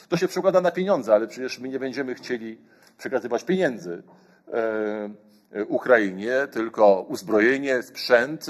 To się przekłada na pieniądze, ale przecież my nie będziemy chcieli przekazywać pieniędzy Ukrainie, tylko uzbrojenie, sprzęt.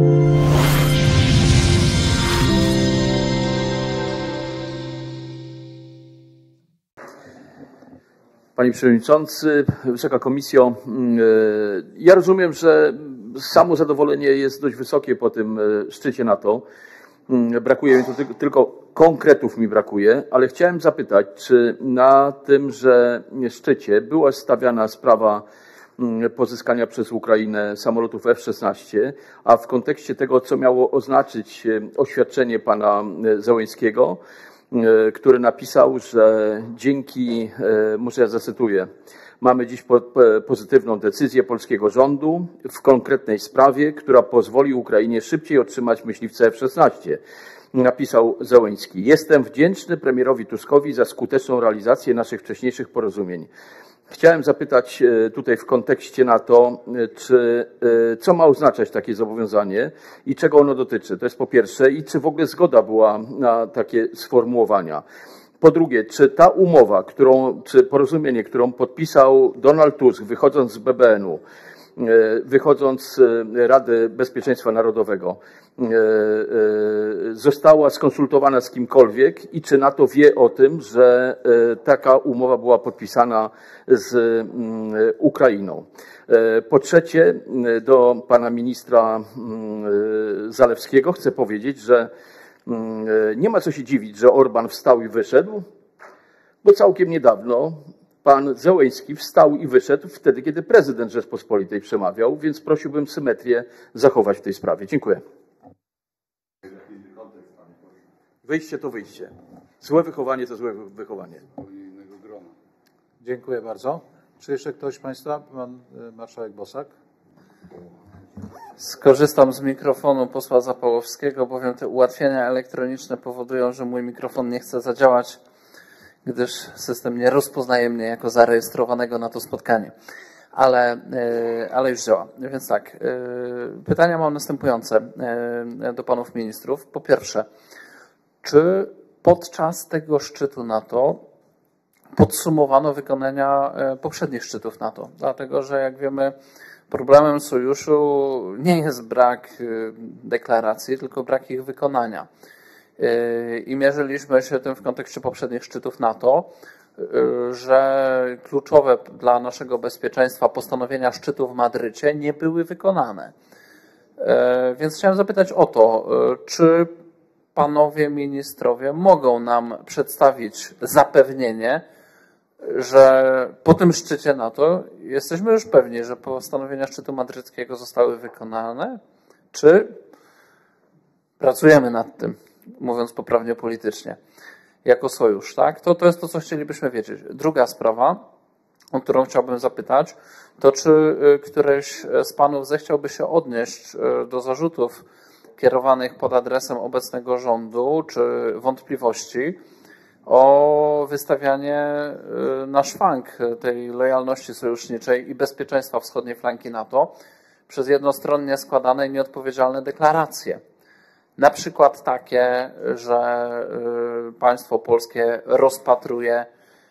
Panie Przewodniczący, Wysoka Komisjo, ja rozumiem, że samo zadowolenie jest dość wysokie po tym szczycie NATO. Brakuje mi tu tylko konkretów mi brakuje, ale chciałem zapytać, czy na tymże szczycie była stawiana sprawa pozyskania przez Ukrainę samolotów F-16, a w kontekście tego, co miało oznaczyć oświadczenie pana Zełenskiego, który napisał, że dzięki, może ja zacytuję, mamy dziś pozytywną decyzję polskiego rządu w konkretnej sprawie, która pozwoli Ukrainie szybciej otrzymać myśliwce F-16. Napisał Zełenski. Jestem wdzięczny premierowi Tuskowi za skuteczną realizację naszych wcześniejszych porozumień. Chciałem zapytać tutaj w kontekście NATO, co ma oznaczać takie zobowiązanie i czego ono dotyczy. To jest po pierwsze i czy w ogóle zgoda była na takie sformułowania. Po drugie, czy ta umowa, czy porozumienie, którą podpisał Donald Tusk, wychodząc z BBN-u, wychodząc z Rady Bezpieczeństwa Narodowego, została skonsultowana z kimkolwiek i czy NATO wie o tym, że taka umowa była podpisana z Ukrainą. Po trzecie, do pana ministra Zalewskiego chcę powiedzieć, że nie ma co się dziwić, że Orban wstał i wyszedł, bo całkiem niedawno pan Zełenski wstał i wyszedł wtedy, kiedy prezydent Rzeczpospolitej przemawiał, więc prosiłbym symetrię zachować w tej sprawie. Dziękuję. Wyjście to wyjście. Złe wychowanie to złe wychowanie. Dziękuję bardzo. Czy jeszcze ktoś z Państwa? Pan marszałek Bosak. Skorzystam z mikrofonu posła Zapałowskiego, bowiem te ułatwienia elektroniczne powodują, że mój mikrofon nie chce zadziałać, gdyż system nie rozpoznaje mnie jako zarejestrowanego na to spotkanie. Ale już działa. Więc tak, pytania mam następujące do panów ministrów. Po pierwsze, czy podczas tego szczytu NATO podsumowano wykonania poprzednich szczytów NATO? Dlatego, że jak wiemy, problemem sojuszu nie jest brak deklaracji, tylko brak ich wykonania. I mierzyliśmy się tym w kontekście poprzednich szczytów NATO, że kluczowe dla naszego bezpieczeństwa postanowienia szczytu w Madrycie nie były wykonane. Więc chciałem zapytać o to, czy panowie ministrowie mogą nam przedstawić zapewnienie, że po tym szczycie NATO jesteśmy już pewni, że postanowienia szczytu madryckiego zostały wykonane, czy pracujemy nad tym, mówiąc poprawnie politycznie, jako sojusz, tak? To jest to, co chcielibyśmy wiedzieć. Druga sprawa, o którą chciałbym zapytać, to czy któryś z panów zechciałby się odnieść do zarzutów kierowanych pod adresem obecnego rządu, czy wątpliwości o wystawianie na szwank tej lojalności sojuszniczej i bezpieczeństwa wschodniej flanki NATO przez jednostronnie składane i nieodpowiedzialne deklaracje. Na przykład takie, że państwo polskie rozpatruje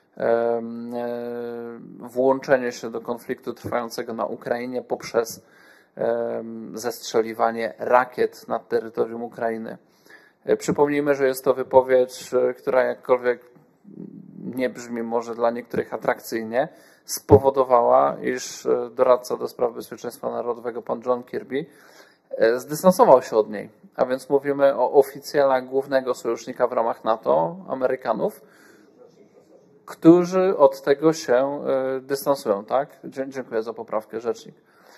włączenie się do konfliktu trwającego na Ukrainie poprzez zestrzeliwanie rakiet nad terytorium Ukrainy. Przypomnijmy, że jest to wypowiedź, która jakkolwiek nie brzmi może dla niektórych atrakcyjnie, spowodowała, iż doradca do spraw bezpieczeństwa narodowego pan John Kirby zdystansował się od niej. A więc mówimy o oficjalach głównego sojusznika w ramach NATO, Amerykanów, którzy od tego się dystansują, tak? Dziękuję za poprawkę, rzecznik.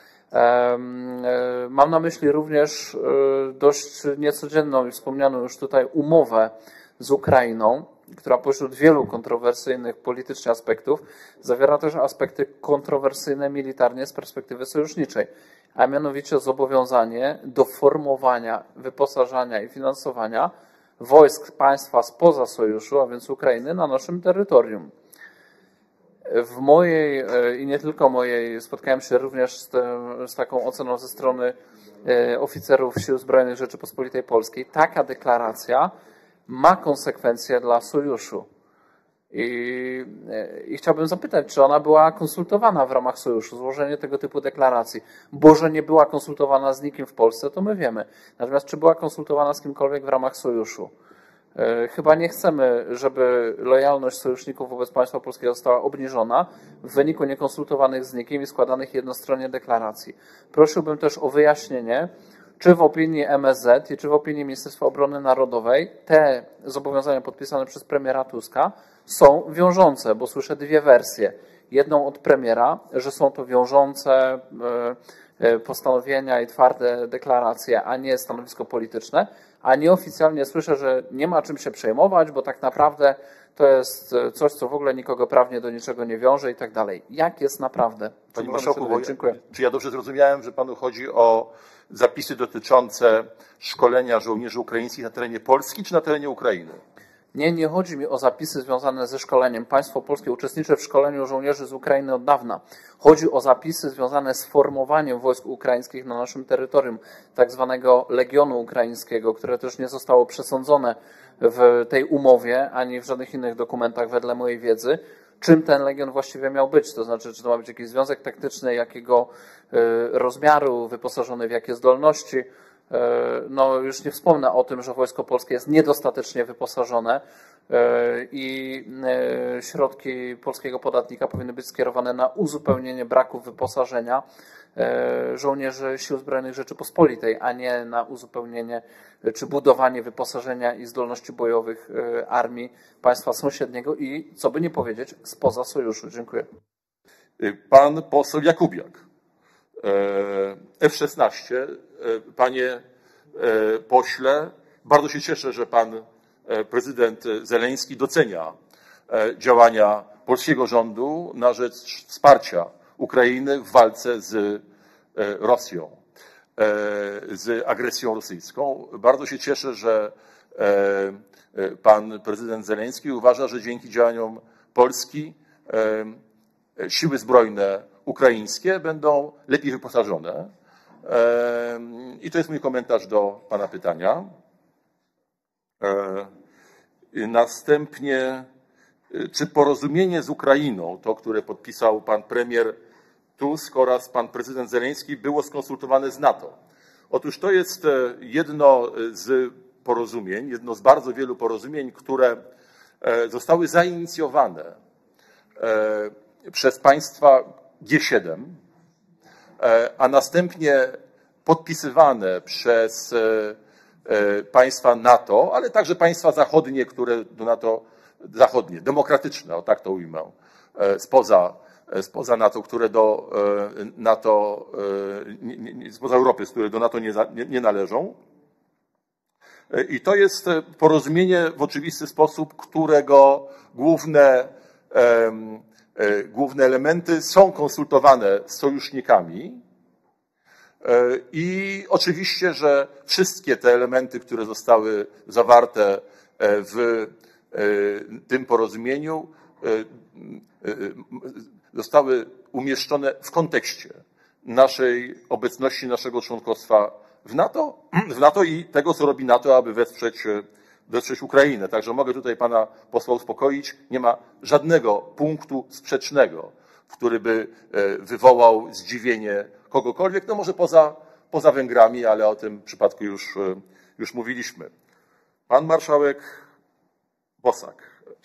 Mam na myśli również dość niecodzienną i wspomnianą już tutaj umowę z Ukrainą, która pośród wielu kontrowersyjnych politycznie aspektów zawiera też aspekty kontrowersyjne militarnie z perspektywy sojuszniczej, a mianowicie zobowiązanie do formowania, wyposażania i finansowania wojsk państwa spoza sojuszu, a więc Ukrainy, na naszym terytorium. W mojej i nie tylko mojej spotkałem się również z taką oceną ze strony oficerów Sił Zbrojnych Rzeczypospolitej Polskiej. Taka deklaracja ma konsekwencje dla sojuszu. I chciałbym zapytać, czy ona była konsultowana w ramach sojuszu, złożenie tego typu deklaracji. Bo że nie była konsultowana z nikim w Polsce, to my wiemy. Natomiast czy była konsultowana z kimkolwiek w ramach sojuszu? Chyba nie chcemy, żeby lojalność sojuszników wobec państwa polskiego została obniżona w wyniku niekonsultowanych z nikim i składanych jednostronnie deklaracji. Prosiłbym też o wyjaśnienie, czy w opinii MSZ i czy w opinii Ministerstwa Obrony Narodowej te zobowiązania podpisane przez premiera Tuska są wiążące, bo słyszę dwie wersje. Jedną od premiera, że są to wiążące postanowienia i twarde deklaracje, a nie stanowisko polityczne, a nieoficjalnie słyszę, że nie ma czym się przejmować, bo tak naprawdę to jest coś, co w ogóle nikogo prawnie do niczego nie wiąże i tak dalej. Jak jest naprawdę? Panie Marszałku, dziękuję. Czy ja dobrze zrozumiałem, że panu chodzi o zapisy dotyczące szkolenia żołnierzy ukraińskich na terenie Polski czy na terenie Ukrainy? Nie chodzi mi o zapisy związane ze szkoleniem. Państwo polskie uczestniczy w szkoleniu żołnierzy z Ukrainy od dawna. Chodzi o zapisy związane z formowaniem wojsk ukraińskich na naszym terytorium, tak zwanego Legionu Ukraińskiego, które też nie zostało przesądzone w tej umowie, ani w żadnych innych dokumentach wedle mojej wiedzy. Czym ten Legion właściwie miał być? To znaczy, czy to ma być jakiś związek taktyczny, jakiego rozmiaru, wyposażony w jakie zdolności? No już nie wspomnę o tym, że Wojsko Polskie jest niedostatecznie wyposażone i środki polskiego podatnika powinny być skierowane na uzupełnienie braków wyposażenia żołnierzy Sił Zbrojnych Rzeczypospolitej, a nie na uzupełnienie czy budowanie wyposażenia i zdolności bojowych armii państwa sąsiedniego i, co by nie powiedzieć, spoza sojuszu. Dziękuję. Pan poseł Jakubiak. F-16. Panie pośle, bardzo się cieszę, że pan prezydent Zeleński docenia działania polskiego rządu na rzecz wsparcia Ukrainy w walce z Rosją, z agresją rosyjską. Bardzo się cieszę, że pan prezydent Zeleński uważa, że dzięki działaniom Polski siły zbrojne ukraińskie będą lepiej wyposażone. I to jest mój komentarz do pana pytania. Następnie, czy porozumienie z Ukrainą, to które podpisał pan premier Tusk oraz pan prezydent Zeleński, było skonsultowane z NATO? Otóż to jest jedno z porozumień, jedno z bardzo wielu porozumień, które zostały zainicjowane przez państwa G7, a następnie podpisywane przez państwa NATO, ale także państwa zachodnie, które do NATO, zachodnie, demokratyczne, o tak to ujmę, spoza NATO, które do NATO, spoza Europy, które do NATO nie należą. I to jest porozumienie w oczywisty sposób, którego główne elementy są konsultowane z sojusznikami i oczywiście, że wszystkie te elementy, które zostały zawarte w tym porozumieniu, zostały umieszczone w kontekście naszej obecności, naszego członkostwa w NATO i tego, co robi NATO, aby wesprzeć Ukrainę. Także mogę tutaj pana posła uspokoić, nie ma żadnego punktu sprzecznego, który by wywołał zdziwienie kogokolwiek, no może poza Węgrami, ale o tym przypadku już mówiliśmy. Pan marszałek Bosak,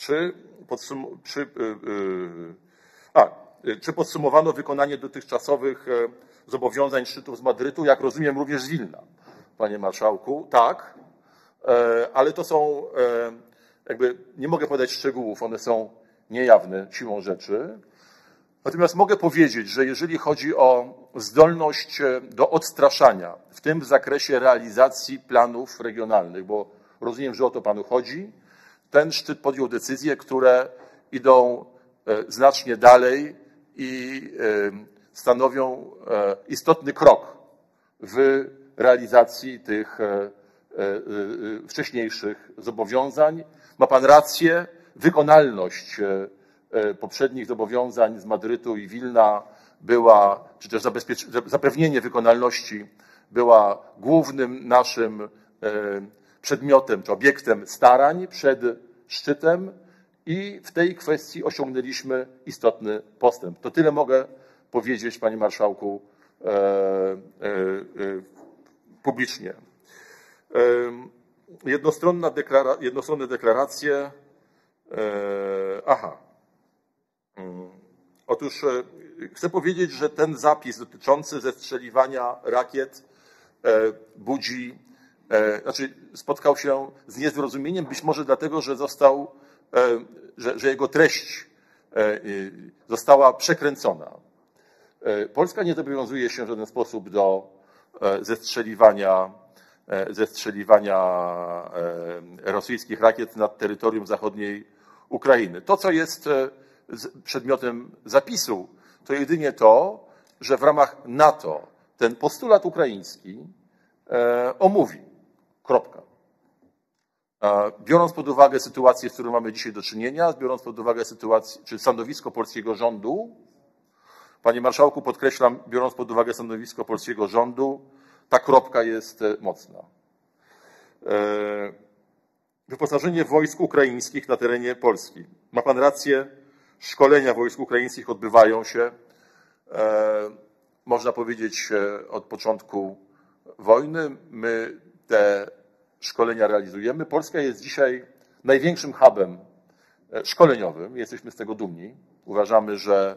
czy podsumowano wykonanie dotychczasowych zobowiązań szczytów z Madrytu, jak rozumiem również z Wilna? Panie marszałku, tak, ale to są, nie mogę podać szczegółów, one są niejawne siłą rzeczy. Natomiast mogę powiedzieć, że jeżeli chodzi o zdolność do odstraszania, w tym w zakresie realizacji planów regionalnych, bo rozumiem, że o to panu chodzi, ten szczyt podjął decyzje, które idą znacznie dalej i stanowią istotny krok w realizacji tych wcześniejszych zobowiązań. Ma pan rację, wykonalność poprzednich zobowiązań z Madrytu i Wilna była, czy też zapewnienie wykonalności była głównym naszym przedmiotem czy obiektem starań przed szczytem i w tej kwestii osiągnęliśmy istotny postęp. To tyle mogę powiedzieć, panie marszałku, publicznie. Jednostronne deklaracje. Otóż chcę powiedzieć, że ten zapis dotyczący zestrzeliwania rakiet spotkał się z niezrozumieniem, być może dlatego, że jego treść została przekręcona. Polska nie zobowiązuje się w żaden sposób do zestrzeliwania rosyjskich rakiet nad terytorium zachodniej Ukrainy. To, co jest przedmiotem zapisu, to jedynie to, że w ramach NATO ten postulat ukraiński omówi. Kropka. Biorąc pod uwagę sytuację, z którą mamy dzisiaj do czynienia, biorąc pod uwagę sytuację, czy stanowisko polskiego rządu, panie marszałku, podkreślam, biorąc pod uwagę stanowisko polskiego rządu, ta kropka jest mocna. Wyposażenie wojsk ukraińskich na terenie Polski. Ma pan rację, szkolenia wojsk ukraińskich odbywają się, można powiedzieć, od początku wojny. My te szkolenia realizujemy. Polska jest dzisiaj największym hubem szkoleniowym. Jesteśmy z tego dumni. Uważamy, że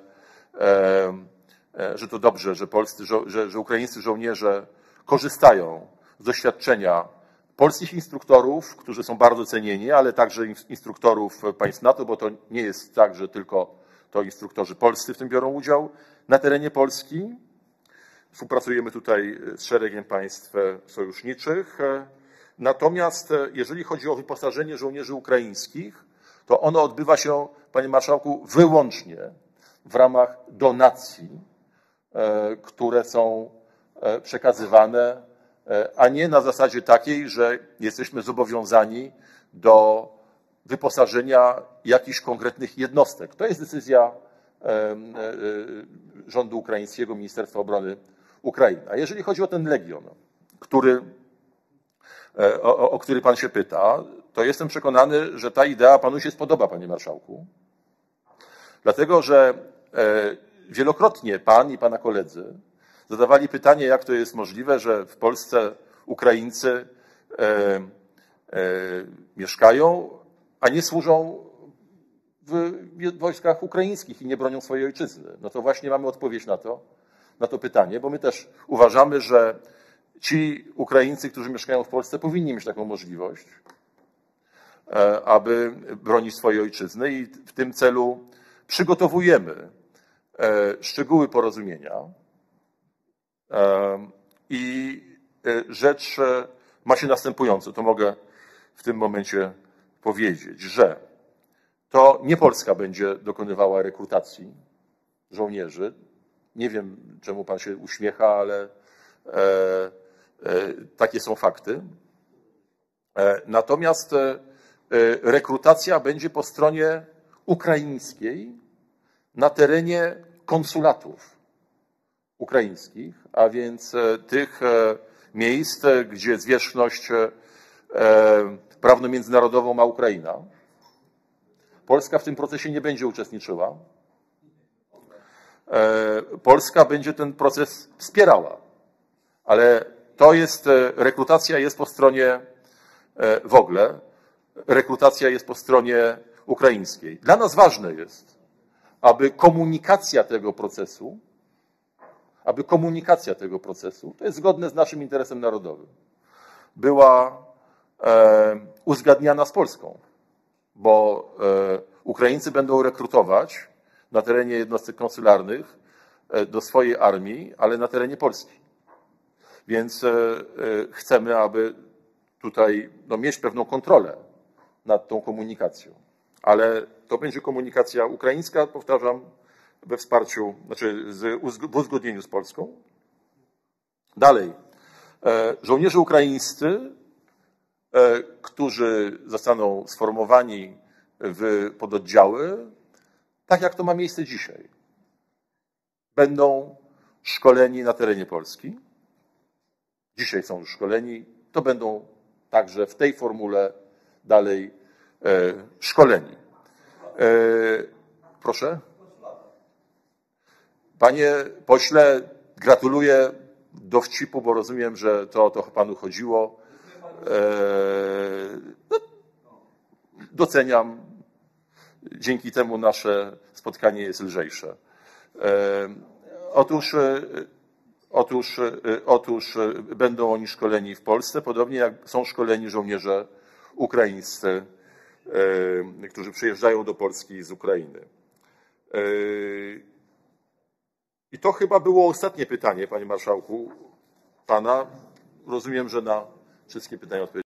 to dobrze, że ukraińscy żołnierze korzystają z doświadczenia polskich instruktorów, którzy są bardzo cenieni, ale także instruktorów państw NATO, bo to nie jest tak, że tylko to instruktorzy polscy w tym biorą udział na terenie Polski. Współpracujemy tutaj z szeregiem państw sojuszniczych. Natomiast jeżeli chodzi o wyposażenie żołnierzy ukraińskich, to ono odbywa się, panie marszałku, wyłącznie w ramach donacji, które są przekazywane, a nie na zasadzie takiej, że jesteśmy zobowiązani do wyposażenia jakichś konkretnych jednostek. To jest decyzja rządu ukraińskiego, Ministerstwa Obrony Ukrainy. A jeżeli chodzi o ten legion, o który pan się pyta, to jestem przekonany, że ta idea panu się spodoba, panie marszałku. Dlatego, że wielokrotnie pan i pana koledzy zadawali pytanie, jak to jest możliwe, że w Polsce Ukraińcy mieszkają, a nie służą w wojskach ukraińskich i nie bronią swojej ojczyzny. No to właśnie mamy odpowiedź na to pytanie, bo my też uważamy, że ci Ukraińcy, którzy mieszkają w Polsce, powinni mieć taką możliwość, aby bronić swojej ojczyzny i w tym celu przygotowujemy szczegóły porozumienia. I rzecz ma się następująco, to mogę w tym momencie powiedzieć, że to nie Polska będzie dokonywała rekrutacji żołnierzy. Nie wiem, czemu pan się uśmiecha, ale takie są fakty. Natomiast rekrutacja będzie po stronie ukraińskiej na terenie konsulatów ukraińskich, a więc tych miejsc, gdzie zwierzchność prawno-międzynarodową ma Ukraina. Polska w tym procesie nie będzie uczestniczyła. Polska będzie ten proces wspierała, ale to jest, rekrutacja jest po stronie w ogóle, rekrutacja jest po stronie ukraińskiej. Dla nas ważne jest, aby komunikacja tego procesu, to jest zgodne z naszym interesem narodowym, była uzgadniana z Polską, bo Ukraińcy będą rekrutować na terenie jednostek konsularnych do swojej armii, ale na terenie Polski. Więc chcemy, aby tutaj mieć pewną kontrolę nad tą komunikacją. Ale to będzie komunikacja ukraińska, powtarzam, we wsparciu, w uzgodnieniu z Polską. Dalej. Żołnierze ukraińscy, którzy zostaną sformowani w pododdziały, tak jak to ma miejsce dzisiaj, będą szkoleni na terenie Polski. Dzisiaj są już szkoleni, to będą także w tej formule dalej szkoleni. Proszę? Panie pośle, gratuluję dowcipu, bo rozumiem, że to o to panu chodziło. No, doceniam. Dzięki temu nasze spotkanie jest lżejsze. Otóż będą oni szkoleni w Polsce, podobnie jak są szkoleni żołnierze ukraińscy, którzy przyjeżdżają do Polski z Ukrainy. I to chyba było ostatnie pytanie, panie marszałku, pana. Rozumiem, że na wszystkie pytania odpowiedziałem.